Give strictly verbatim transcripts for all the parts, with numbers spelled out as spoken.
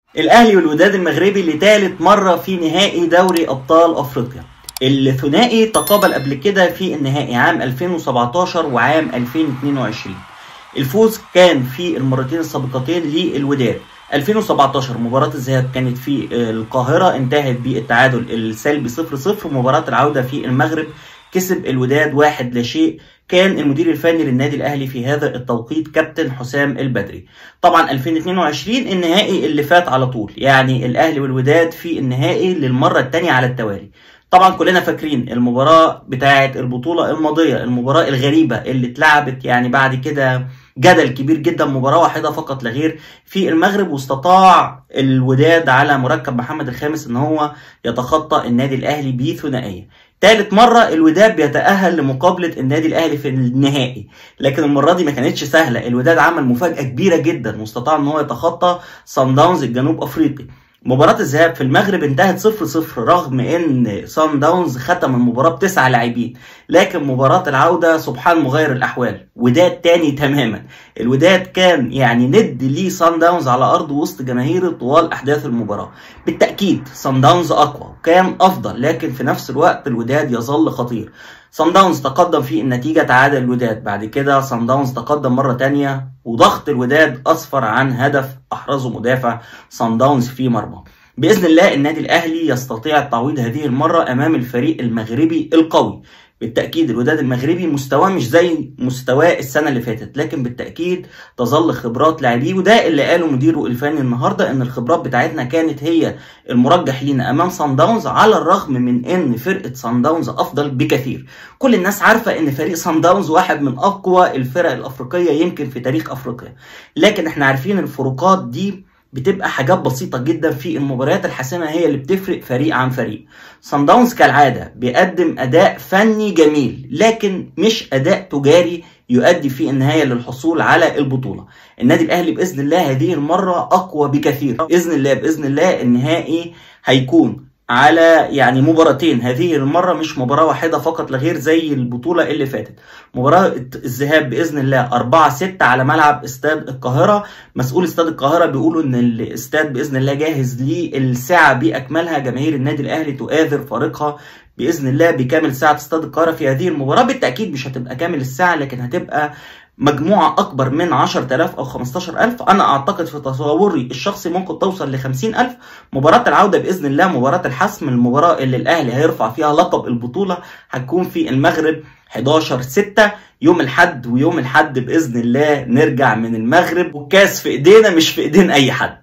الاهلي والوداد المغربي لثالث مره في نهائي دوري ابطال افريقيا. الثنائي تقابل قبل كده في النهائي عام ألفين وسبعتاشر وعام ألفين واتنين وعشرين. الفوز كان في المرتين السابقتين للوداد. ألفين وسبعتاشر مباراة الذهاب كانت في القاهرة انتهت بالتعادل السلبي صفر صفر. مباراة العودة في المغرب كسب الوداد واحد لا شيء. كان المدير الفني للنادي الاهلي في هذا التوقيت كابتن حسام البدري. طبعا ألفين واتنين وعشرين النهائي اللي فات على طول، يعني الاهلي والوداد في النهائي للمرة الثانية على التوالي. طبعا كلنا فاكرين المباراة بتاعة البطولة الماضية، المباراة الغريبة اللي اتلعبت يعني بعد كده جدل كبير جدا، مباراة واحدة فقط لا غير في المغرب، واستطاع الوداد على مركب محمد الخامس ان هو يتخطى النادي الاهلي بثنائية. ثالث مرة الوداد بيتأهل لمقابلة النادي الاهلي في النهائي، لكن المرة دي ما كانتش سهلة. الوداد عمل مفاجأة كبيرة جدا واستطاع ان هو يتخطى صن داونز الجنوب افريقي. مباراة الذهاب في المغرب انتهت صفر صفر رغم ان صن داونز ختم المباراة بتسعة لاعبين، لكن مباراة العودة سبحان مغير الاحوال، وداد تاني تماما. الوداد كان يعني ند لي صن داونز على ارض وسط جماهيره طوال احداث المباراة. بالتأكيد صن داونز اقوى وكان افضل، لكن في نفس الوقت الوداد يظل خطير. صن داونز تقدم في النتيجة، تعادل الوداد، بعد كده صن داونز تقدم مرة تانية وضغط الوداد أسفر عن هدف أحرزه مدافع صن داونز في مرمى. بإذن الله النادي الأهلي يستطيع التعويض هذه المرة أمام الفريق المغربي القوي. بالتأكيد الوداد المغربي مستواه مش زي مستواه السنة اللي فاتت، لكن بالتأكيد تظل خبرات لاعبيه، وده اللي قاله مديره الفني النهارده ان الخبرات بتاعتنا كانت هي المرجح لينا امام صن داونز، على الرغم من ان فرقة صن داونز افضل بكثير. كل الناس عارفة ان فريق صن داونز واحد من اقوى الفرق الافريقية يمكن في تاريخ افريقيا، لكن احنا عارفين الفروقات دي بتبقى حاجات بسيطة جدا في المباريات الحاسمة هي اللي بتفرق فريق عن فريق. صن داونز كالعادة بيقدم أداء فني جميل، لكن مش أداء تجاري يؤدي في النهاية للحصول على البطولة. النادي الأهلي بإذن الله هذه المرة أقوى بكثير. بإذن الله بإذن الله النهائي هيكون على يعني مباراتين هذه المرة، مش مباراة واحدة فقط لا غير زي البطولة اللي فاتت. مباراة الذهاب بإذن الله أربعة ستة على ملعب استاد القاهرة. مسؤول استاد القاهرة بيقولوا إن الاستاد بإذن الله جاهز للساعة بأكملها. جماهير النادي الأهلي تؤازر فريقها بإذن الله بكامل ساعة استاد القاهرة في هذه المباراة. بالتأكيد مش هتبقى كامل الساعة، لكن هتبقى مجموعة أكبر من عشرة آلاف أو خمستاشر ألف. أنا أعتقد في تصوري الشخصي ممكن توصل لخمسين ألف. مباراة العودة بإذن الله مباراة الحسم، المباراة اللي الأهلي هيرفع فيها لقب البطولة، هتكون في المغرب حداشر ستة يوم الحد. ويوم الحد بإذن الله نرجع من المغرب والكاس في إيدينا مش في إيدين أي حد.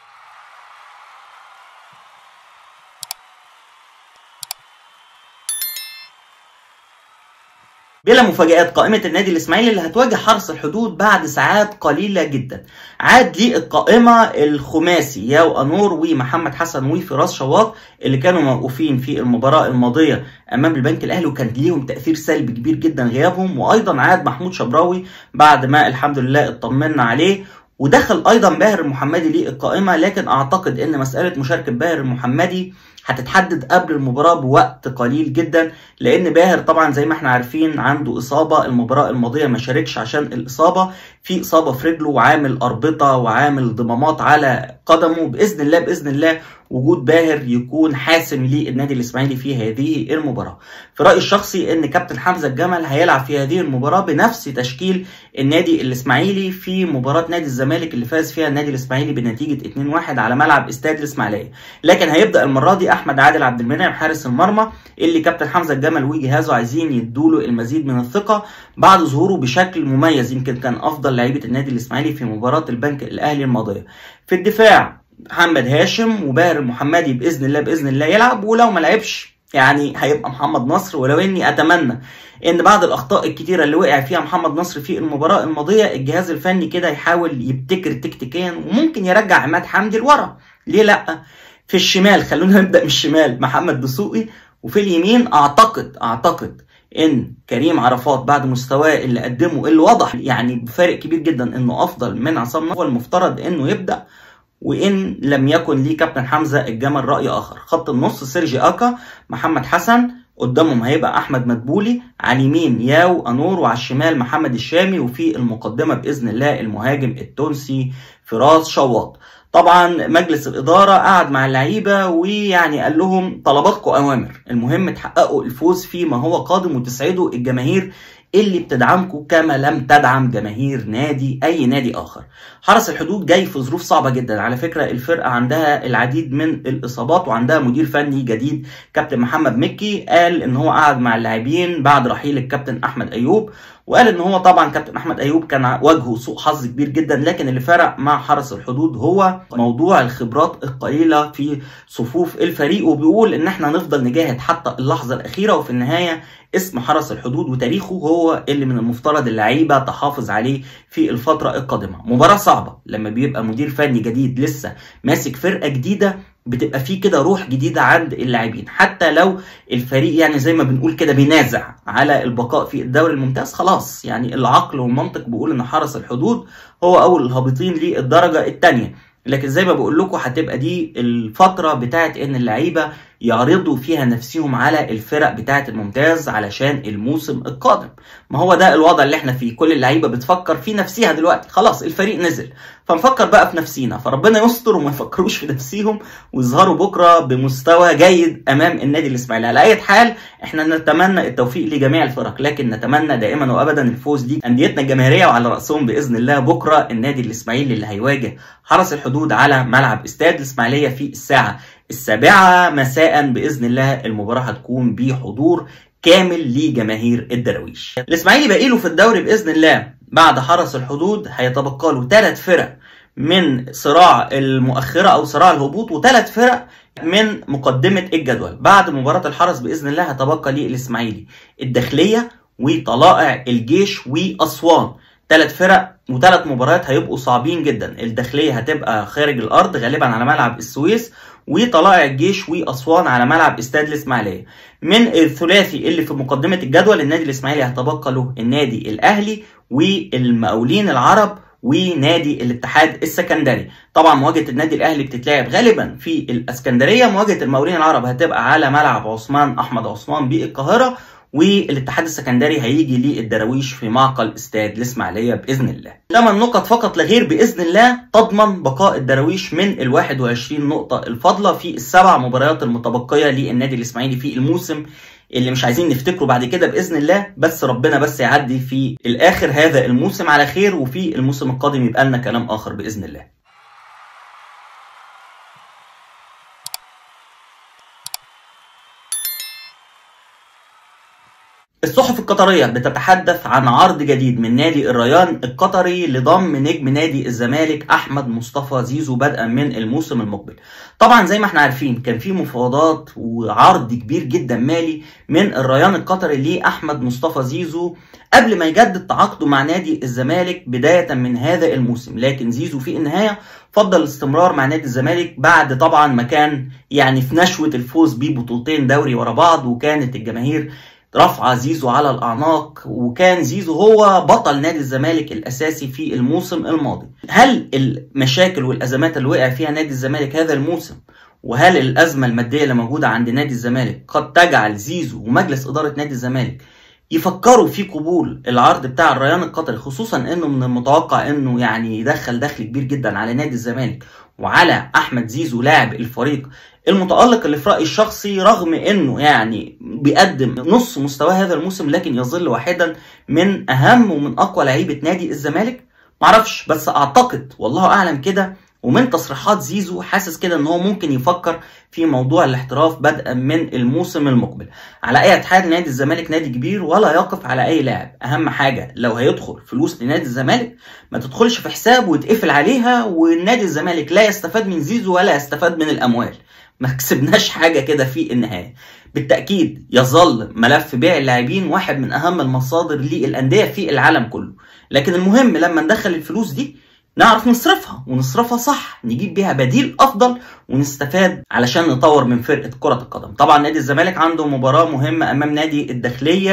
بلا مفاجآت، قائمة النادي الإسماعيلي اللي هتواجه حرس الحدود بعد ساعات قليلة جدا. عاد للقائمة الخماسي ياو أنور ومحمد حسن وفراس شواط اللي كانوا موقوفين في المباراة الماضية أمام البنك الأهلي وكان ليهم تأثير سلبي كبير جدا غيابهم. وأيضا عاد محمود شبراوي بعد ما الحمد لله اطمنا عليه، ودخل أيضا باهر المحمدي للقائمة، لكن أعتقد أن مسألة مشاركة باهر المحمدي هتتحدد قبل المباراة بوقت قليل جدا، لان باهر طبعا زي ما احنا عارفين عنده اصابة. المباراة الماضية ما شاركش عشان الاصابة، في اصابة في رجله وعامل اربطة وعامل ضمامات على قدمه. باذن الله باذن الله وجود باهر يكون حاسم للنادي الاسماعيلي في هذه المباراة. في رأيي الشخصي ان كابتن حمزة الجمل هيلعب في هذه المباراة بنفس تشكيل النادي الاسماعيلي في مباراة نادي الزمالك اللي فاز فيها النادي الاسماعيلي بنتيجة اتنين واحد على ملعب استاد الاسماعيلية، لكن هيبدأ المرة دي احمد عادل عبد المنعم حارس المرمى اللي كابتن حمزة الجمل وجهازه عايزين يدوله المزيد من الثقة بعد ظهوره بشكل مميز. يمكن كان افضل لعيبة النادي الاسماعيلي في مباراة البنك الاهلي الماضية. في الدفاع محمد هاشم وباهر المحمدي باذن الله باذن الله يلعب، ولو ما لعبش يعني هيبقى محمد نصر. ولو اني اتمنى ان بعد الاخطاء الكتيره اللي وقع فيها محمد نصر في المباراه الماضيه الجهاز الفني كده يحاول يبتكر تكتيكيا وممكن يرجع عماد حمدي لورا، ليه لا؟ في الشمال خلونا نبدا من الشمال محمد دسوقي، وفي اليمين اعتقد اعتقد ان كريم عرفات بعد مستواه اللي قدمه اللي وضح يعني بفارق كبير جدا انه افضل من عصام نصر، المفترض انه يبدا. وإن لم يكن ليه كابتن حمزة الجمل رأي آخر. خط النص سيرجي أكا، محمد حسن، قدامهم هيبقى أحمد مدبولي، على اليمين ياو أنور، وعلى الشمال محمد الشامي، وفي المقدمة بإذن الله المهاجم التونسي فراس شواط. طبعا مجلس الاداره قعد مع اللعيبه ويعني قال لهم طلباتكم اوامر، المهم تحققوا الفوز فيما هو قادم وتسعدوا الجماهير اللي بتدعمكم كما لم تدعم جماهير نادي اي نادي اخر. حرس الحدود جاي في ظروف صعبه جدا، على فكره الفرقه عندها العديد من الاصابات وعندها مدير فني جديد كابتن محمد مكي، قال ان هو قعد مع اللاعبين بعد رحيل الكابتن احمد ايوب، وقال ان هو طبعا كابتن احمد ايوب كان وجهه سوء حظ كبير جدا، لكن اللي فرق مع حرس الحدود هو موضوع الخبرات القليله في صفوف الفريق، وبيقول ان احنا هنفضل نجاهد حتى اللحظه الاخيره، وفي النهايه اسم حرس الحدود وتاريخه هو اللي من المفترض اللعيبه تحافظ عليه في الفتره القادمه. مباراه صعبه لما بيبقى مدير فني جديد لسه ماسك فرقه جديده، بتبقى فيه كده روح جديده عند اللاعبين، حتى لو الفريق يعني زي ما بنقول كده بينازع على البقاء في الدوري الممتاز، خلاص يعني العقل والمنطق بيقول ان حرس الحدود هو اول الهابطين للدرجه الثانيه. لكن زي ما بقول لكم هتبقى دي الفتره بتاعت ان اللعيبه يعرضوا فيها نفسهم على الفرق بتاعت الممتاز علشان الموسم القادم. ما هو ده الوضع اللي احنا فيه، كل اللعيبه بتفكر في نفسها دلوقتي، خلاص الفريق نزل فنفكر بقى في نفسينا، فربنا يستر وما يفكروش في نفسيهم ويظهروا بكره بمستوى جيد امام النادي الاسماعيلي. على اي حال احنا نتمنى التوفيق لجميع الفرق، لكن نتمنى دائما وابدا الفوز دي انديتنا الجماهيريه، وعلى راسهم باذن الله بكره النادي الاسماعيلي اللي هيواجه حرس الحدود على ملعب استاد الاسماعيليه في الساعه السابعة مساء بإذن الله. المباراة هتكون بحضور كامل لجماهير الدراويش. الإسماعيلي باقي له في الدوري بإذن الله بعد حرس الحدود هيتبقى له ثلاث فرق من صراع المؤخرة أو صراع الهبوط، وثلاث فرق من مقدمة الجدول. بعد مباراة الحرس بإذن الله هتبقى للإسماعيلي الداخلية وطلائع الجيش وأسوان، ثلاث فرق وثلاث مباريات هيبقوا صعبين جدا. الداخلية هتبقى خارج الأرض غالبا على ملعب السويس، وطلائع الجيش وأسوان على ملعب استاد الإسماعيلية. من الثلاثي اللي في مقدمة الجدول النادي الإسماعيلي هتبقى له النادي الأهلي والمقاولين العرب ونادي الاتحاد السكندري. طبعا مواجهة النادي الأهلي بتتلعب غالبا في الإسكندرية، مواجهة المقاولين العرب هتبقى على ملعب عثمان أحمد عثمان بالقاهرة، والاتحاد السكندري هيجي للدراويش في معقل استاد الاسماعيليه باذن الله. ثمان نقط فقط لا غير باذن الله تضمن بقاء الدراويش من ال واحد وعشرين نقطه الفاضله في السبع مباريات المتبقيه للنادي الاسماعيلي في الموسم اللي مش عايزين نفتكره بعد كده باذن الله، بس ربنا بس يعدي في الاخر هذا الموسم على خير، وفي الموسم القادم يبقى لنا كلام اخر باذن الله. الصحف القطرية بتتحدث عن عرض جديد من نادي الريان القطري لضم نجم نادي الزمالك أحمد مصطفى زيزو بدءا من الموسم المقبل. طبعا زي ما احنا عارفين كان في مفاوضات وعرض كبير جدا مالي من الريان القطري لأحمد مصطفى زيزو قبل ما يجدد تعاقده مع نادي الزمالك بداية من هذا الموسم، لكن زيزو في النهاية فضل الاستمرار مع نادي الزمالك بعد طبعا ما كان يعني في نشوة الفوز ببطولتين دوري ورا بعض، وكانت الجماهير رفع زيزو على الأعناق، وكان زيزو هو بطل نادي الزمالك الأساسي في الموسم الماضي. هل المشاكل والأزمات اللي وقع فيها نادي الزمالك هذا الموسم، وهل الأزمة المادية اللي موجودة عند نادي الزمالك قد تجعل زيزو ومجلس إدارة نادي الزمالك يفكروا في قبول العرض بتاع الريان القطري، خصوصا انه من المتوقع انه يعني يدخل دخل كبير جدا على نادي الزمالك وعلى احمد زيزو لاعب الفريق المتألق اللي في رأيي الشخصي رغم انه يعني بيقدم نص مستواه هذا الموسم، لكن يظل واحدا من اهم ومن اقوى لعيبة نادي الزمالك. معرفش بس اعتقد والله اعلم كده، ومن تصريحات زيزو حاسس كده ان هو ممكن يفكر في موضوع الاحتراف بدءا من الموسم المقبل. على اي حال نادي الزمالك نادي كبير ولا يقف على اي لاعب، اهم حاجه لو هيدخل فلوس لنادي الزمالك ما تدخلش في حساب وتقفل عليها، والنادي الزمالك لا يستفاد من زيزو ولا يستفاد من الاموال، ما كسبناش حاجه كده في النهايه. بالتاكيد يظل ملف بيع اللاعبين واحد من اهم المصادر للانديه في العالم كله، لكن المهم لما ندخل الفلوس دي نعرف نصرفها ونصرفها صح، نجيب بيها بديل افضل ونستفاد علشان نطور من فرقه كره القدم. طبعا نادي الزمالك عنده مباراه مهمه امام نادي الداخليه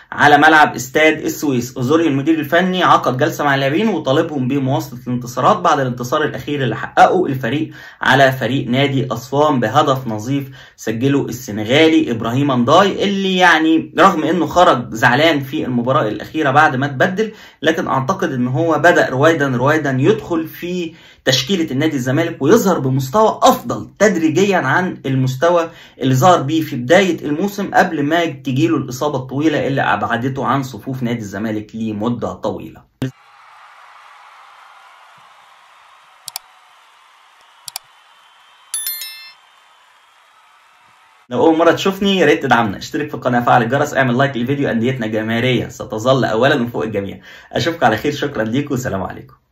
على ملعب استاد السويس. أوزوريو المدير الفني عقد جلسة مع اللاعبين وطالبهم بمواصلة الانتصارات بعد الانتصار الأخير اللي حققه الفريق على فريق نادي أسوان بهدف نظيف سجله السنغالي إبراهيم أنداي، اللي يعني رغم إنه خرج زعلان في المباراة الأخيرة بعد ما تبدل، لكن أعتقد إن هو بدأ رويدا رويدا يدخل في تشكيلة النادي الزمالك ويظهر بمستوى أفضل تدريجيا عن المستوى اللي ظهر بيه في بداية الموسم قبل ما تجيله الإصابة الطويلة اللي أبعدته عن صفوف نادي الزمالك لمدة طويلة. لو أول مرة تشوفني يا ريت تدعمنا، اشترك في القناة، فعل الجرس، اعمل لايك للفيديو. أنديتنا جماهيرية ستظل أولا وفوق الجميع. أشوفكم على خير، شكرا ليكم، سلام عليكم.